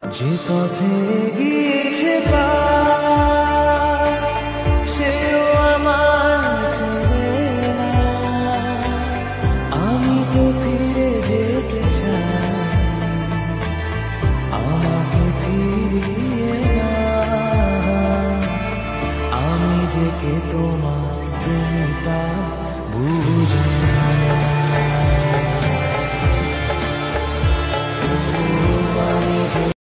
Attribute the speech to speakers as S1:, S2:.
S1: যে পথে গিয়েছে পা সেও আমার চেনে না। আমি তো ফিরে যেতে চাই, আমাকে ফিরিয়ে না। আমি যে কে তোমার, তুমি তা বুঝে না।